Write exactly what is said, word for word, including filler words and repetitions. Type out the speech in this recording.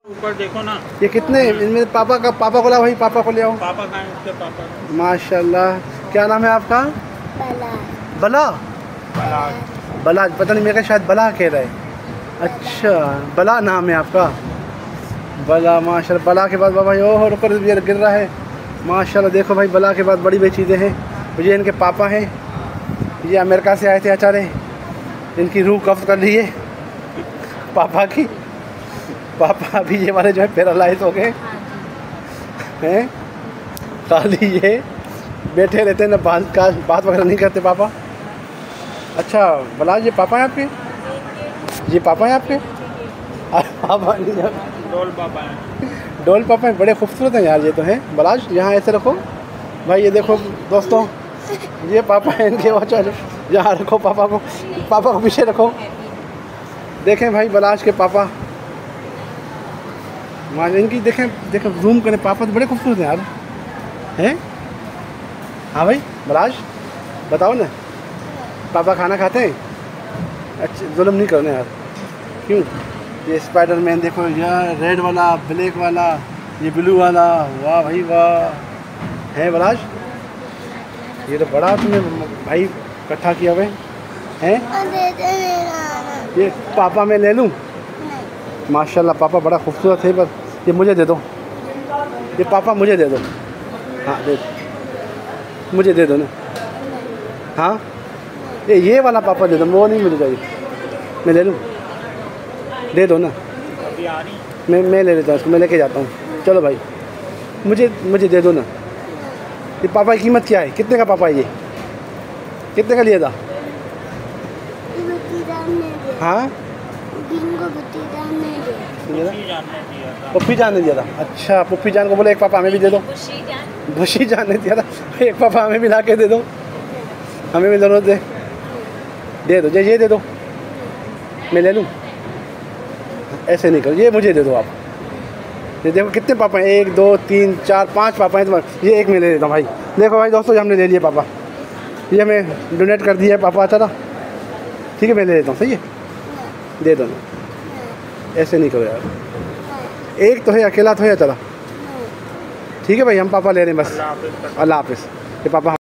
ऊपर देखो ना। ये कितने इनमें पापा का पापा को लाओ भाई, पापा को ले आओ। पापा कहाँ हैं? उसके पापा। माशाल्लाह। क्या नाम है आपका? बला। बला। बलाज। बलाज, पता नहीं, मेरे शायद बला कह रहे हैं। अच्छा, बला नाम है आपका? बला, माशाल्लाह। बला के बाद बाबा ओह ऊपर गिर रहा है। माशाल्लाह देखो भाई, बला के बाद बड़ी बड़ी चीज़ें हैं। ये इनके पापा हैं, ये अमेरिका से आए थे अचारे। इनकी रूह कब्ज़ कर ली है पापा की। पापा अभी ये वाले जो है पैरालाइज हो गए हैं, खाली ये बैठे रहते हैं ना, बात का बात वगैरह नहीं करते पापा। अच्छा बलाज, ये पापा हैं आपके? ये पापा हैं आपके? पापा नहीं है, डोल पापा हैं। डोल पापा हैं। बड़े खूबसूरत हैं यार ये तो हैं। बलाज यहाँ ऐसे रखो भाई। ये देखो दोस्तों, ये पापा हैं इनके। वो चलो यहाँ रखो पापा को, पापा को पीछे रखो। देखें भाई बलाज के पापा, वहाँ इनकी देखें देखें जूम करें। पापा तो बड़े खूबसूरत हैं यार, हैं? हाँ भाई बलाज बताओ ना, पापा खाना खाते हैं? अच्छा, जुल्म नहीं करना यार। क्यों? ये स्पाइडरमैन देखो यार, रेड वाला, ब्लैक वाला, ये ब्लू वाला। वाह भाई वाह। है बलाज, ये तो बड़ा तुमने भाई इकट्ठा किया हुआ है। ये पापा मैं ले लूँ? माशाल्लाह पापा बड़ा खूबसूरत है, बस ये मुझे दे दो। ये पापा मुझे दे दो। हाँ दे दो, मुझे दे दो ना। हाँ ये ये वाला पापा दे दो, वो नहीं मुझे चाहिए। मैं ले लूँ? दे दो ना। अभी आ रही। मैं मैं ले लेता हूँ उसको, मैं लेके जाता हूँ। चलो भाई, मुझे मुझे दे दो ना। ये पापा की कीमत क्या है? कितने का पापा है ये? कितने का लिया था? हाँ पुप्पी जान ने दिया था। अच्छा, पुप्पी जान को बोले एक पापा हमें भी दे दो। खुशी जान ने दिया था, एक पापा हमें भी ला के दे दो। हमें भी दोनों दे दे दो। ये दे दो, मैं ले लूँ? ऐसे नहीं करो, ये मुझे दे दो आप। ये देखो कितने पापा हैं, एक दो तीन चार पाँच पापा हैं तुम्हारे। ये एक मैं ले लेता हूँ भाई। देखो भाई दोस्तों, हमने ले लिए पापा, ये हमें डोनेट कर दिया है पापा। अच्छा था, ठीक है मैं ले लेता हूँ। सही है, दे दो ना। ऐसे नहीं करो यार, एक तो है, अकेला तो है। चला ठीक है भाई, हम पापा ले रहे हैं बस। अल्लाह हाफिज़। ये पापा